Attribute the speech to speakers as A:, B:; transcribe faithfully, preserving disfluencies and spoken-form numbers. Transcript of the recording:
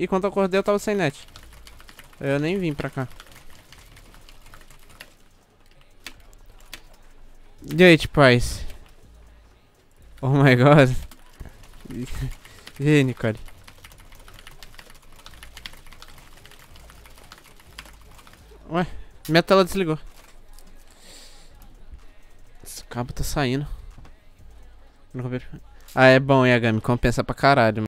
A: e quando eu acordei eu tava sem net. Eu nem vim pra cá. E aí, Price? Oh my god. E aí, Nicole? Ué, minha tela desligou. Esse cabo tá saindo. Ah, é bom, Yagami. Compensa pra caralho.